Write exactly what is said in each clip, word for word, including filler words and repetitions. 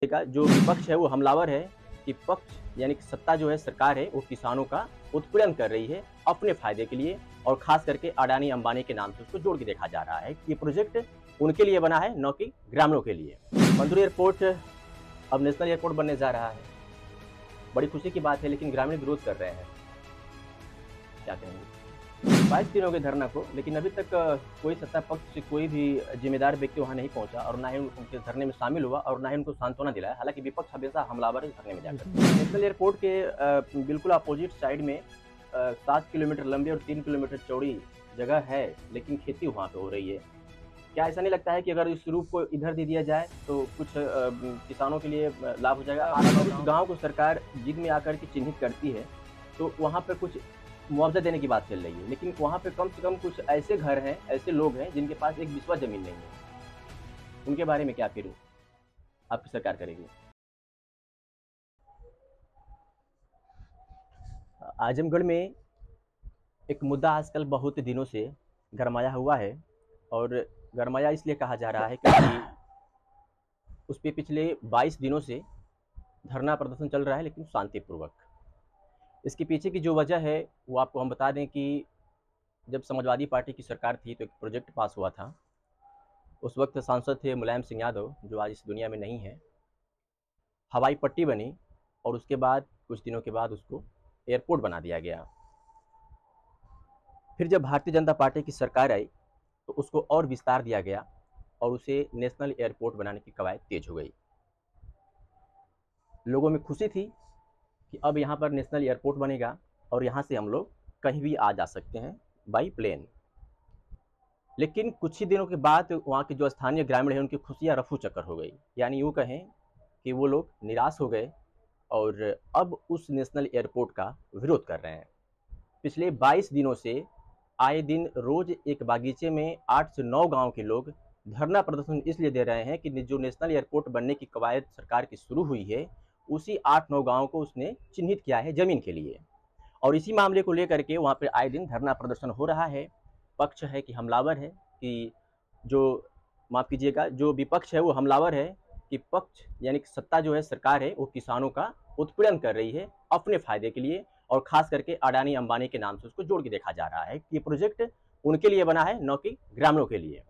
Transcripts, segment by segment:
का जो विपक्ष है वो हमलावर है कि पक्ष यानी कि सत्ता जो है सरकार है वो किसानों का उत्पीड़न कर रही है अपने फायदे के लिए, और खास करके अडानी अंबानी के नाम से उसको जोड़ के देखा जा रहा है। ये प्रोजेक्ट उनके लिए बना है, न कि ग्रामीणों के लिए। मंदुरी एयरपोर्ट अब नेशनल एयरपोर्ट बनने जा रहा है। बड़ी खुशी की बात है, लेकिन ग्रामीण विरोध कर रहे हैं। क्या कहेंगे? बाईस दिन हो गए धरना को, लेकिन अभी तक कोई सत्ता पक्ष से कोई भी जिम्मेदार व्यक्ति वहां नहीं पहुंचा, और ना ही उनके धरने में शामिल हुआ, और ना ही उनको सांत्वना दिलाया। हालांकि विपक्ष हमेशा हमलावर है धरने में जाकर। नेशनल एयरपोर्ट के बिल्कुल अपोजिट साइड में सात किलोमीटर लंबी और तीन किलोमीटर चौड़ी जगह है, लेकिन खेती वहाँ पे हो रही है। क्या ऐसा नहीं लगता है कि अगर इस रूप को इधर दे दिया जाए तो कुछ किसानों के लिए लाभ हो जाएगा? उस गाँव को सरकार जिद में आकर के चिन्हित करती है, तो वहाँ पर कुछ मुआवजा देने की बात चल रही है, लेकिन वहाँ पे कम से कम कुछ ऐसे घर हैं, ऐसे लोग हैं जिनके पास एक बिस्वा जमीन नहीं है। उनके बारे में क्या फिर आपकी सरकार करेगी? आजमगढ़ में एक मुद्दा आजकल बहुत दिनों से गरमाया हुआ है, और गरमाया इसलिए कहा जा रहा है क्योंकि उस पर पिछले बाईस दिनों से धरना प्रदर्शन चल रहा है, लेकिन शांतिपूर्वक। इसके पीछे की जो वजह है वो आपको हम बता दें कि जब समाजवादी पार्टी की सरकार थी तो एक प्रोजेक्ट पास हुआ था। उस वक्त सांसद थे मुलायम सिंह यादव, जो आज इस दुनिया में नहीं है। हवाई पट्टी बनी, और उसके बाद कुछ दिनों के बाद उसको एयरपोर्ट बना दिया गया। फिर जब भारतीय जनता पार्टी की सरकार आई तो उसको और विस्तार दिया गया, और उसे नेशनल एयरपोर्ट बनाने की कवायद तेज हो गई। लोगों में खुशी थी कि अब यहाँ पर नेशनल एयरपोर्ट बनेगा, और यहाँ से हम लोग कहीं भी आ जा सकते हैं बाई प्लेन। लेकिन कुछ ही दिनों के बाद वहाँ के जो स्थानीय ग्रामीण हैं उनकी खुशियाँ रफू चक्कर हो गई। यानी यूँ कहें कि वो लोग निराश हो गए, और अब उस नेशनल एयरपोर्ट का विरोध कर रहे हैं। पिछले बाईस दिनों से आए दिन रोज़ एक बागीचे में आठ से नौ गाँव के लोग धरना प्रदर्शन इसलिए दे रहे हैं कि जो नेशनल एयरपोर्ट बनने की कवायद सरकार की शुरू हुई है, उसी आठ नौ गाँव को उसने चिन्हित किया है ज़मीन के लिए, और इसी मामले को लेकर के वहाँ पे आए दिन धरना प्रदर्शन हो रहा है। पक्ष है कि हमलावर है, कि जो माफ़ कीजिएगा जो विपक्ष है वो हमलावर है कि पक्ष यानी कि सत्ता जो है सरकार है वो किसानों का उत्पीड़न कर रही है अपने फायदे के लिए, और ख़ास करके अडानी अंबानी के नाम से उसको जोड़ के देखा जा रहा है कि ये प्रोजेक्ट उनके लिए बना है, न कि ग्रामीणों के लिए।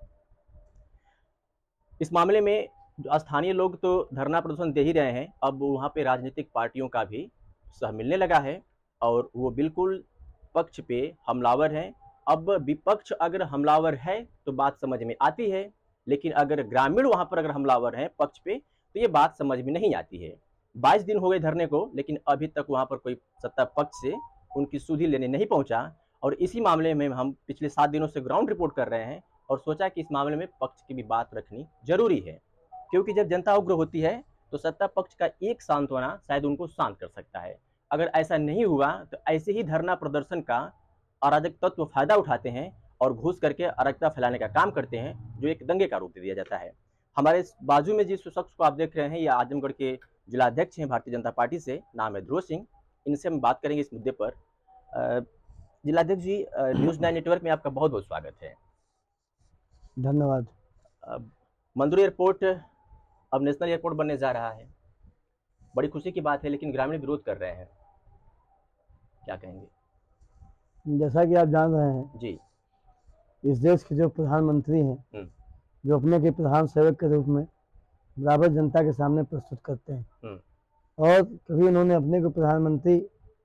इस मामले में जो स्थानीय लोग तो धरना प्रदर्शन दे ही रहे हैं, अब वहाँ पे राजनीतिक पार्टियों का भी सह मिलने लगा है, और वो बिल्कुल पक्ष पे हमलावर हैं। अब विपक्ष अगर हमलावर है तो बात समझ में आती है, लेकिन अगर ग्रामीण वहाँ पर अगर हमलावर हैं पक्ष पे तो ये बात समझ में नहीं आती है। बाईस दिन हो गए धरने को, लेकिन अभी तक वहाँ पर कोई सत्ता पक्ष से उनकी सुधि लेने नहीं पहुँचा, और इसी मामले में हम पिछले सात दिनों से ग्राउंड रिपोर्ट कर रहे हैं, और सोचा कि इस मामले में पक्ष की भी बात रखनी जरूरी है, क्योंकि जब जनता उग्र होती है तो सत्ता पक्ष का एक सांत्वना शायद उनको शांत कर सकता है। अगर ऐसा नहीं हुआ तो ऐसे ही धरना प्रदर्शन का अराजक तत्व फायदा उठाते हैं और घुस करके अराजकता फैलाने का काम करते हैं, जो एक दंगे का रूप दे दिया जाता है। हमारे बाजू में जिस शख्स को आप देख रहे हैं, ये आजमगढ़ के जिलाध्यक्ष हैं भारतीय जनता पार्टी से, नाम है ध्रुव सिंह। इनसे हम बात करेंगे इस मुद्दे पर। जिलाध्यक्ष जी, न्यूज़ नाइन नेटवर्क में आपका बहुत बहुत स्वागत है। धन्यवाद। मंदुरी एयरपोर्ट अब नेशनल एयरपोर्ट बनने जा रहा है। बड़ी खुशी की बात है, लेकिन ग्रामीण विरोध कर रहे हैं। क्या कहेंगे? जैसा कि आप जान रहे हैं जी, इस देश के जो प्रधानमंत्री हैं, जो अपने के प्रधान सेवक के रूप में बराबर जनता के सामने प्रस्तुत करते हैं, और कभी उन्होंने अपने को प्रधानमंत्री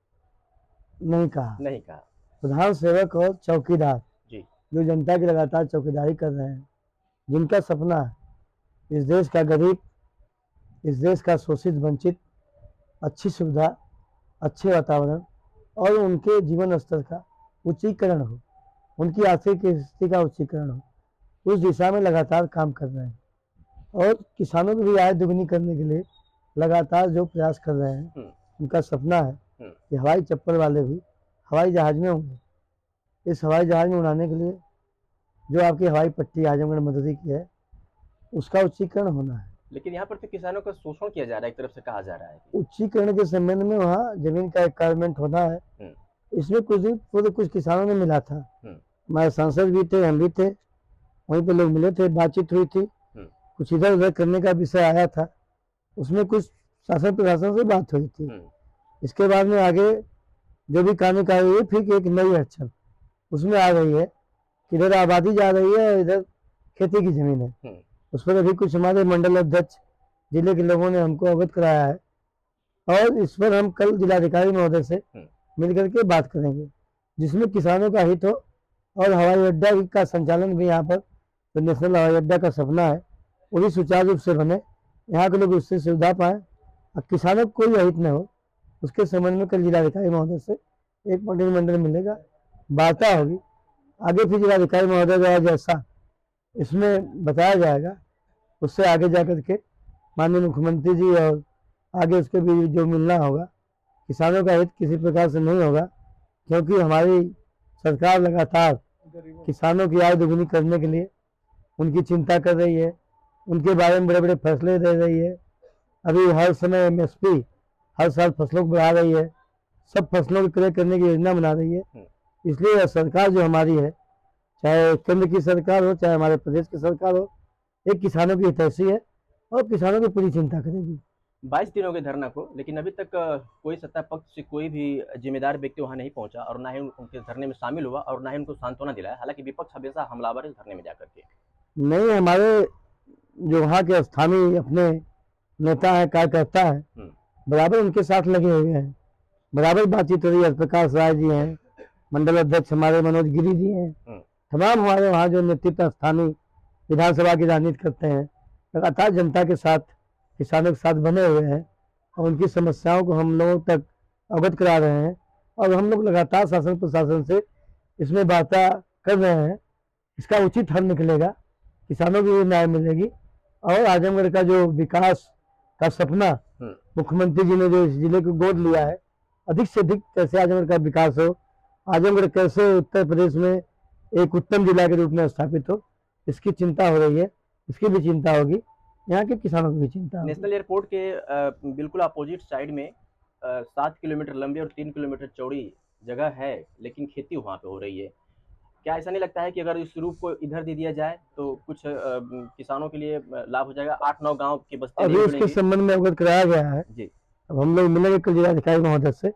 नहीं कहा नहीं कहा प्रधान सेवक और चौकीदार जी, जो जनता की लगातार चौकीदारी कर रहे हैं, जिनका सपना है इस देश का गरीब, इस देश का शोषित वंचित अच्छी सुविधा, अच्छे वातावरण और उनके जीवन स्तर का उच्चीकरण हो, उनकी आर्थिक स्थिति का उच्चीकरण हो, उस दिशा में लगातार काम कर रहे हैं। और किसानों की भी आय दुगनी करने के लिए लगातार जो प्रयास कर रहे हैं, उनका सपना है कि हवाई चप्पल वाले भी हवाई जहाज में होंगे। इस हवाई जहाज में उड़ाने के लिए जो आपकी हवाई पट्टी आजमगढ़ मदुरी की है, उसका उच्चीकरण होना है। लेकिन यहाँ पर तो किसानों का शोषण किया जा रहा है, एक तरफ से कहा जा रहा है। उच्चीकरण के संबंध में वहाँ जमीन का एक्वायरमेंट होना है। इसमें कुछ दिन पूर्व कुछ किसानों ने मिला था, हमारे सांसद भी थे, हम भी थे, वहीं पे लोग मिले थे, बातचीत हुई थी, कुछ इधर उधर करने का विषय आया था, उसमें कुछ शासन प्रशासन से बात हुई थी। हम्म, इसके बाद में आगे जो भी कानून का हुई, फिर एक नई अड़चन उसमें आ गई है कि इधर आबादी जा रही है और इधर खेती की जमीन है। हम्म, उस पर अभी कुछ हमारे मंडल अध्यक्ष जिले के लोगों ने हमको अवगत कराया है और इस पर हम कल जिलाधिकारी महोदय से हम्म। मिल करके बात करेंगे, जिसमें किसानों का हित हो और हवाई अड्डा का संचालन भी यहाँ पर जो नेशनल हवाई अड्डा का सपना है वो भी सुचारू रूप से बने, यहाँ के लोग उससे सुविधा पाएँ और किसानों को कोई अहित न हो। उसके संबंध में कल जिलाधिकारी महोदय से एक मंडल मिलेगा, वार्ता होगी। आगे फिर जिलाधिकारी महोदय द्वारा जैसा इसमें बताया जाएगा उससे आगे जा कर के माननीय मुख्यमंत्री जी और आगे उसके भी जो मिलना होगा, किसानों का हित किसी प्रकार से नहीं होगा, क्योंकि हमारी सरकार लगातार किसानों की आय दोगुनी करने के लिए उनकी चिंता कर रही है, उनके बारे में बड़े बड़े फैसले दे रही है। अभी हर समय एम एस पी हर साल फसलों को बढ़ा रही है, सब फसलों को क्रय करने की योजना बना रही है। इसलिए सरकार जो हमारी है, चाहे केंद्र की सरकार हो चाहे हमारे प्रदेश की सरकार हो, एक किसानों की हितैषी है और किसानों की पूरी चिंता करेगी। बाईस दिन हो गए धरना को, लेकिन अभी तक अ, कोई सत्ता पक्ष से कोई भी जिम्मेदार व्यक्ति वहां नहीं पहुंचा और ना ही उन- उनके धरने में शामिल हुआ और ना ही उनको सांत्वना दिलाया। हालांकि विपक्ष हमेशा हमलावर है इस धरने में जाकर के। नहीं, हमारे जो वहाँ के स्थानीय अपने नेता है, कार्यकर्ता है, हम्म, बराबर उनके साथ लगे हुए हैं, बराबर बातचीत हो रही है। प्रकाश राय जी हैं, मंडल अध्यक्ष हमारे मनोज गिरी जी हैं, हम्म, तमाम हमारे वहाँ जो नेतृत्व स्थानीय विधानसभा की राजनीति करते हैं, लगातार जनता के साथ किसानों के साथ बने हुए हैं और उनकी समस्याओं को हम लोगों तक अवगत करा रहे हैं और हम लोग लगातार शासन प्रशासन से इसमें वार्ता कर रहे हैं। इसका उचित हल निकलेगा, किसानों को भी न्याय मिलेगी और आजमगढ़ का जो विकास का सपना हम्म। मुख्यमंत्री जी ने जो इस जिले को गोद लिया है, अधिक से अधिक कैसे आजमगढ़ का विकास हो, आजमगढ़ कैसे उत्तर प्रदेश में एक उत्तम जिला के रूप में स्थापित हो, इसकी चिंता हो रही है। इसकी भी चिंता होगी, यहाँ के किसानों की भी चिंता होगी। नेशनल एयरपोर्ट के अ, बिल्कुल अपोजिट साइड में अ, सात किलोमीटर लंबी और तीन किलोमीटर चौड़ी जगह है, लेकिन खेती वहाँ पे हो रही है। क्या ऐसा नहीं लगता है कि अगर इस रूप को इधर दे दिया जाए तो कुछ अ, किसानों के लिए अ, लाभ हो जाएगा? आठ नौ गांव की बस्ती अभी नहीं इसके जुड़ेंगी। संबंध में अवगत कराया गया है। जी। अब हम लोग मिलेंगे कल जिलाधिकारी महोदय से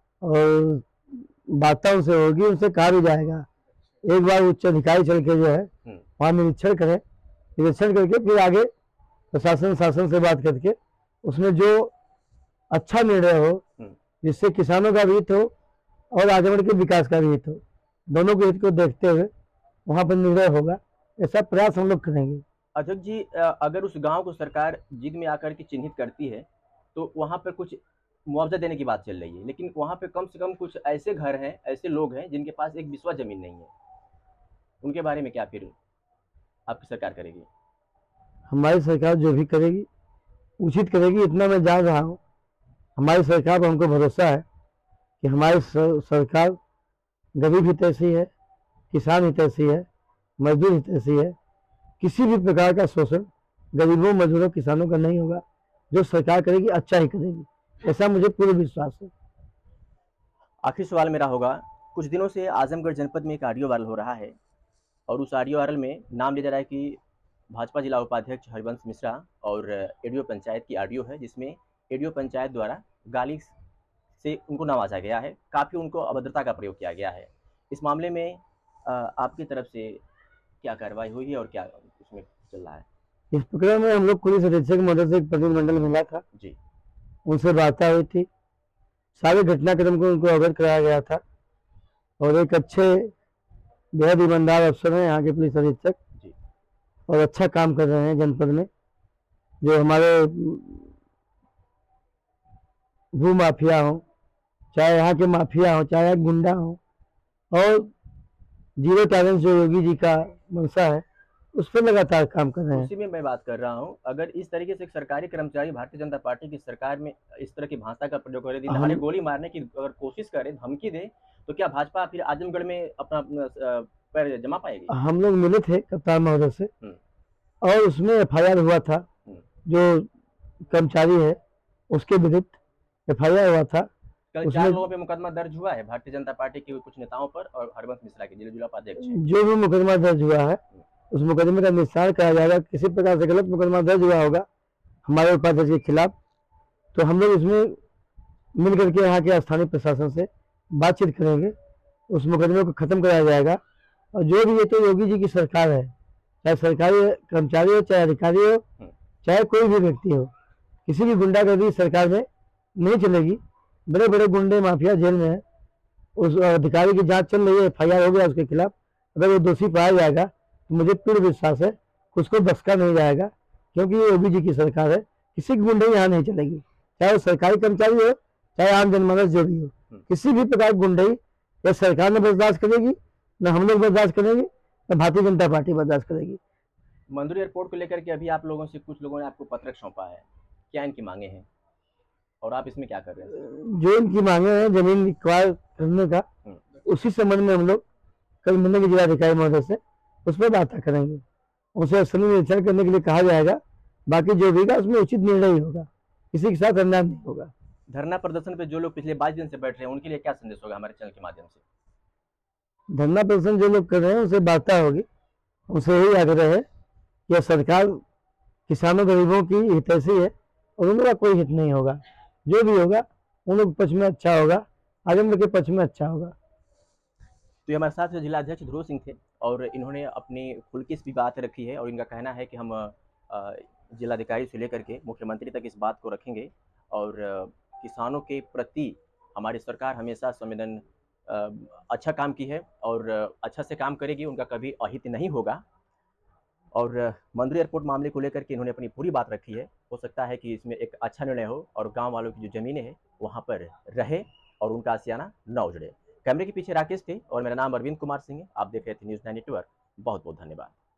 और वार्ता उनसे होगी, उनसे कहा भी जाएगा एक बार उच्च अधिकारी चल के जो है वहाँ निरीक्षण करें, निरीक्षण करके फिर आगे प्रशासन शासन से बात करके उसमें जो अच्छा निर्णय हो, जिससे किसानों का भी हित हो और आजमगढ़ के विकास का भी हित हो, दोनों के हित को देखते हुए वहाँ पर निर्णय होगा। ऐसा प्रयास हम लोग करेंगे। अध्यक्ष जी, अ, अगर उस गांव को सरकार जिद में आकर के चिन्हित करती है तो वहां पर कुछ मुआवजा देने की बात चल रही है, लेकिन वहां पे कम से कम कुछ ऐसे घर हैं, ऐसे लोग हैं जिनके पास एक बिस्वा जमीन नहीं है। उनके बारे में क्या फिर आपकी सरकार करेगी? हमारी सरकार जो भी करेगी उचित करेगी, इतना मैं जान रहा हूँ। हमारी सरकार पर हमको भरोसा है कि हमारी सर, सरकार गरीब हितैषी है, किसान हितैषी है, मजदूर हितैषी है। किसी भी प्रकार का शोषण गरीबों, मजदूरों, किसानों का नहीं होगा। जो सरकार करेगी अच्छा ही करेगी, ऐसा मुझे पूर्ण विश्वास है। आखिरी सवाल मेरा होगा, कुछ दिनों से आजमगढ़ जनपद में एक ऑडियो वायरल हो रहा है और उस ऑडियो वायरल में नाम लिया जा रहा है कि भाजपा जिला उपाध्यक्ष हरिवंश मिश्रा और एडीओ पंचायत की ऑडियो है, जिसमें एडीओ पंचायत द्वारा गाली से उनको नवाजा गया है, काफ़ी उनको अभद्रता का प्रयोग किया गया है। इस मामले में अ, आपकी तरफ से क्या कार्रवाई हुई है और क्या उसमें चल रहा है? इस प्रकरण में हम लोग पुलिस अधीक्षक महोदय से एक प्रतिनिधिमंडल मिला था जी। उनसे वार्ता हुई थी, सारे घटनाक्रम को उनको अवगत कराया गया था और एक अच्छे बेहद ईमानदार अफसर हैं यहाँ के पुलिस अधीक्षक जी। और अच्छा काम कर रहे हैं जनपद में। जो हमारे भू माफिया हो, चाहे यहाँ के माफिया हो, चाहे गुंडा हो, और जीरो टॉलरेंस जो योगी जी का मंशा है उस पर लगातार काम कर रहे हैं। उसी में मैं बात कर रहा हूँ, अगर इस तरीके से एक सरकारी कर्मचारी भारतीय जनता पार्टी की सरकार में इस तरह की भाषा का प्रयोग करे, दिन दहाड़े गोली मारने की अगर कोशिश करे, धमकी दे, तो क्या भाजपा फिर आजमगढ़ में अपना अपना, अ, पैर जमा पाएगी? हम लोग मिले थे कप्तान महोदय से और उसमें एफ आई आर हुआ था, जो कर्मचारी है उसके विरुद्ध एफ आई आर हुआ था। कल चार लोगों पे मुकदमा दर्ज हुआ है भारतीय जनता पार्टी के कुछ नेताओं पर और हरिवंश मिश्रा के जिला उपाध्यक्ष हैं। जो भी मुकदमा दर्ज हुआ है उस मुकदमे का निस्तार कराया जाएगा। किसी प्रकार से गलत मुकदमा दर्ज हुआ होगा, हमारे उपाध्यक्ष के खिलाफ, तो हम लोग इसमें मिल करके यहाँ के स्थानीय प्रशासन से बातचीत करेंगे, उस मुकदमे को खत्म कराया जाएगा। और जो भी, ये तो योगी जी की सरकार है, चाहे सरकारी कर्मचारी हो, चाहे अधिकारी हो, चाहे कोई भी व्यक्ति हो, किसी भी गुंडागर्दी सरकार में नहीं चलेगी। बड़े बड़े गुंडे माफिया जेल में है, उस अधिकारी की जांच चल रही है, एफ आई आर हो गया उसके खिलाफ। अगर वो दोषी पाया जाएगा तो मुझे पूर्ण विश्वास है कि उसको बख्शा नहीं जाएगा, क्योंकि ये योगी जी की सरकार है। किसी की गुंडे यहाँ नहीं चलेगी, चाहे वो सरकारी कर्मचारी हो, चाहे आम जनमानस जो भी हो। किसी भी प्रकार की गुंडई या सरकार ने बर्दाश्त करेगी, न हम लोग बर्दाश्त करेंगे, न भारतीय जनता पार्टी बर्दाश्त करेगी। मंदुरी एयरपोर्ट को लेकर के अभी आप लोगों से कुछ लोगों ने आपको पत्रक सौंपा है, क्या इनकी मांगे हैं और आप इसमें क्या कर रहे हैं? जो इनकी मांगे हैं जमीन एक्वायर करने का, उसी संबंध में हम लोग कल मिलने के जिलाधिकारी महोदय से उस पर बात करेंगे, उनसे स्थलीय निरीक्षण करने के लिए कहा जाएगा। बाकी जो भी उसमें उचित निर्णय ही होगा, किसी के साथ अन्याय नहीं होगा। धरना प्रदर्शन पे जो लोग पिछले बाईस दिन से बैठ रहे हैं उनके लिए क्या संदेश होगा हमारे चैनल के माध्यम से? धरना प्रदर्शन जो लोग कर रहे हैं उनसे वार्ता होगी, उनसे यही आग्रह है कि सरकार किसानों गरीबों की हितैषी है और उन लोगों का कोई हित नहीं होगा। जो भी होगा उन लोग पक्ष में अच्छा होगा, आजमगढ़ के पक्ष में अच्छा होगा। तो ये हमारे साथ जिला अध्यक्ष ध्रुव सिंह थे और इन्होंने अपनी खुल की इस भी बात रखी है और इनका कहना है कि हम जिलाधिकारी से लेकर के मुख्यमंत्री तक इस बात को रखेंगे और किसानों के प्रति हमारी सरकार हमेशा संवेदन अच्छा काम की है और अच्छा से काम करेगी, उनका कभी अहित नहीं होगा। और मंदुरी एयरपोर्ट मामले को लेकर के इन्होंने अपनी पूरी बात रखी है। हो सकता है कि इसमें एक अच्छा निर्णय हो और गांव वालों की जो ज़मीनें हैं वहां पर रहे और उनका आशियाना न उजड़े। कैमरे के पीछे राकेश थे और मेरा नाम अरविंद कुमार सिंह है। आप देख रहे थे न्यूज़ नाइन नेटवर्क। बहुत बहुत धन्यवाद।